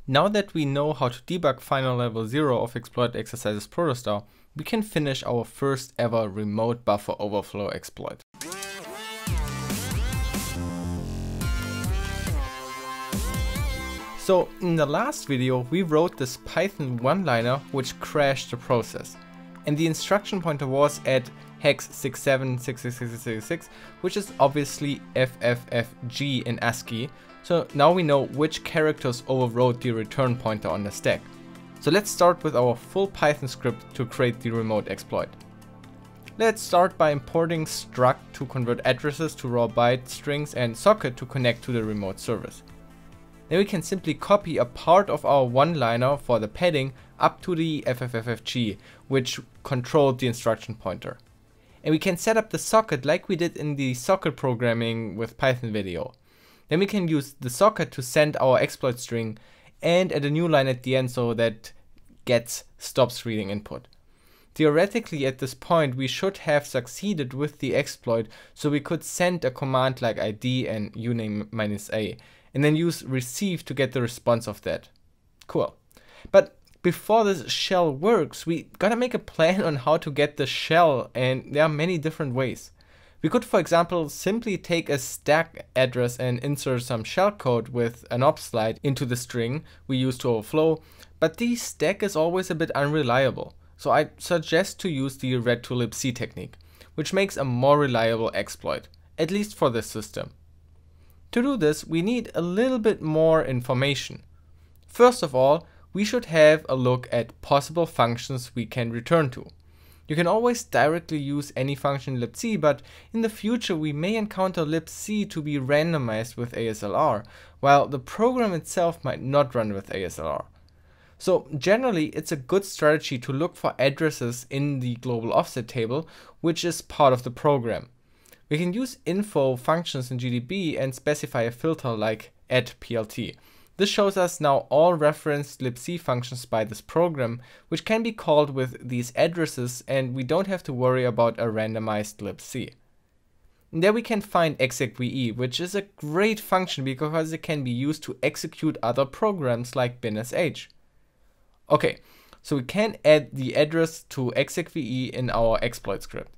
Now that we know how to debug final level 0 of Exploit Exercises Protostar, we can finish our first ever remote buffer overflow exploit. So in the last video we wrote this Python one-liner which crashed the process, and the instruction pointer was at hex 676666, which is obviously FFFG in ASCII. So now we know which characters overrode the return pointer on the stack. So let's start with our full Python script to create the remote exploit. Let's start by importing struct to convert addresses to raw byte strings and socket to connect to the remote service. Then we can simply copy a part of our one-liner for the padding up to the FFFFG, which controlled the instruction pointer. And we can set up the socket like we did in the socket programming with Python video. Then we can use the socket to send our exploit string and add a new line at the end so that gets stops reading input. Theoretically at this point we should have succeeded with the exploit, so we could send a command like id and uname -a and then use receive to get the response of that. Cool. But before this shell works, we gotta make a plan on how to get the shell, and there are many different ways. We could, for example, simply take a stack address and insert some shellcode with an opslide into the string we use to overflow, but the stack is always a bit unreliable, so I suggest to use the read to libc technique, which makes a more reliable exploit, at least for this system. To do this, we need a little bit more information. First of all, we should have a look at possible functions we can return to. You can always directly use any function in libc, but in the future we may encounter libc to be randomized with ASLR, while the program itself might not run with ASLR. So generally it's a good strategy to look for addresses in the global offset table, which is part of the program. We can use info functions in GDB and specify a filter like @plt. This shows us now all referenced libc functions by this program, which can be called with these addresses, and we don't have to worry about a randomized libc. And there we can find execve, which is a great function because it can be used to execute other programs like binsh. Okay, so we can add the address to execve in our exploit script.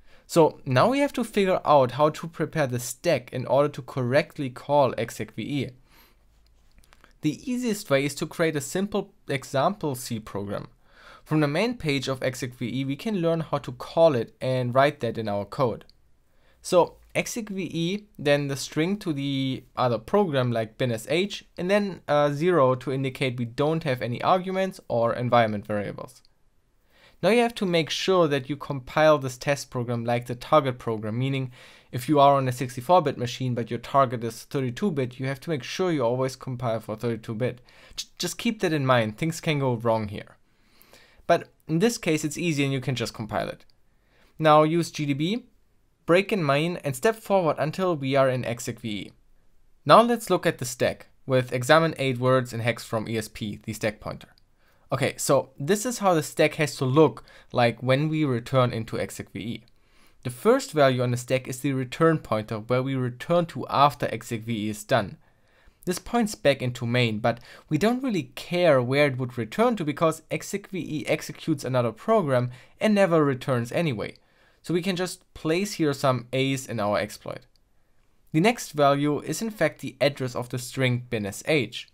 So now we have to figure out how to prepare the stack in order to correctly call execve. The easiest way is to create a simple example C program. From the main page of execve we can learn how to call it and write that in our code. So execve, then the string to the other program like binsh, and then 0 to indicate we don't have any arguments or environment variables. Now you have to make sure that you compile this test program like the target program, meaning if you are on a 64-bit machine but your target is 32-bit, you have to make sure you always compile for 32-bit. Just keep that in mind, things can go wrong here. But in this case it's easy and you can just compile it. Now use GDB, break in main and step forward until we are in execve. Now let's look at the stack with examine 8 words and hex from ESP, the stack pointer. Okay, so this is how the stack has to look like when we return into execve. The first value on the stack is the return pointer where we return to after execve is done. This points back into main, but we don't really care where it would return to because execve executes another program and never returns anyway. So we can just place here some A's in our exploit. The next value is in fact the address of the string binsh.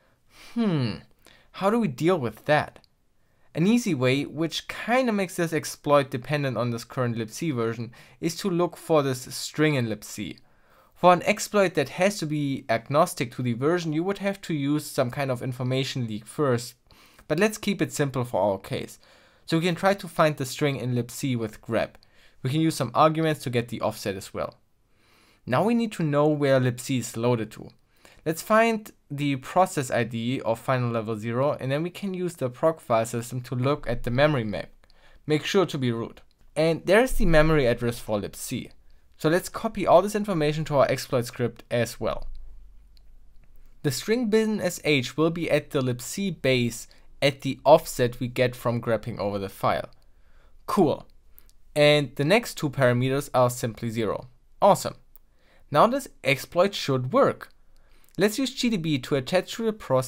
How do we deal with that? An easy way, which kinda makes this exploit dependent on this current libc version, is to look for this string in libc. For an exploit that has to be agnostic to the version, you would have to use some kind of information leak first, but let's keep it simple for our case. So we can try to find the string in libc with grep. We can use some arguments to get the offset as well. Now we need to know where libc is loaded to. Let's find the process ID of final level 0 and then we can use the proc file system to look at the memory map. Make sure to be root. And there's the memory address for libc. So let's copy all this information to our exploit script as well. The string binsh will be at the libc base at the offset we get from grepping over the file. Cool. And the next two parameters are simply 0. Awesome. Now this exploit should work. Let's use GDB to attach to the process,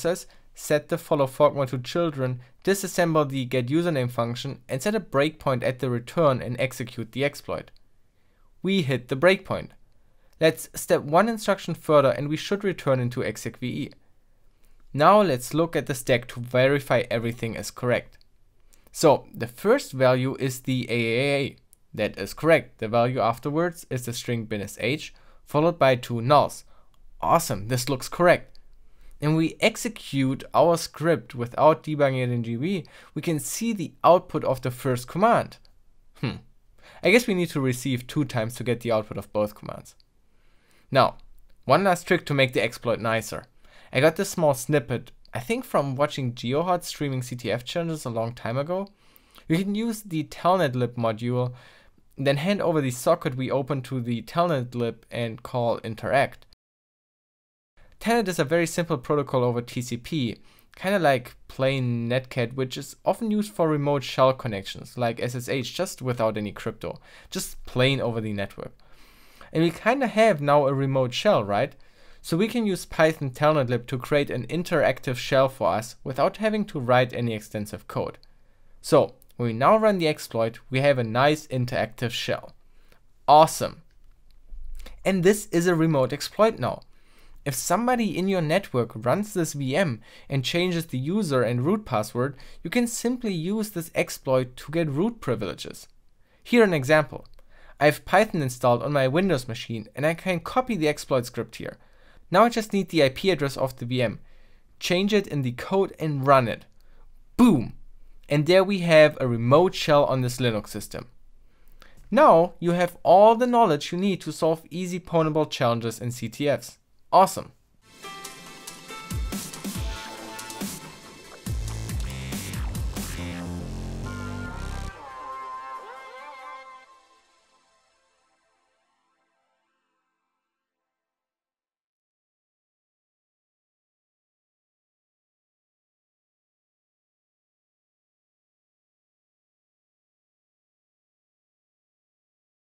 set the follow fork mode to children, disassemble the getUsername function, and set a breakpoint at the return and execute the exploit. We hit the breakpoint. Let's step one instruction further and we should return into execve. Now let's look at the stack to verify everything is correct. So the first value is the AAA. That is correct. The value afterwards is the string bin_sh followed by 2 nulls. Awesome, this looks correct. And we execute our script without debugging it in GUI, we can see the output of the first command. I guess we need to receive 2 times to get the output of both commands. Now, one last trick to make the exploit nicer. I got this small snippet, I think from watching GeoHot streaming CTF challenges a long time ago. You can use the telnetlib module, then hand over the socket we opened to the telnetlib and call interact. Telnet is a very simple protocol over TCP, kind of like plain Netcat, which is often used for remote shell connections like SSH, just without any crypto, just plain over the network. And we kind of have now a remote shell, right? So we can use Python telnetlib to create an interactive shell for us without having to write any extensive code. So when we now run the exploit, we have a nice interactive shell. Awesome. And this is a remote exploit now. If somebody in your network runs this VM and changes the user and root password, you can simply use this exploit to get root privileges. Here an example. I have Python installed on my Windows machine and I can copy the exploit script here. Now I just need the IP address of the VM, change it in the code and run it. Boom! And there we have a remote shell on this Linux system. Now you have all the knowledge you need to solve easy pwnable challenges in CTFs. Awesome!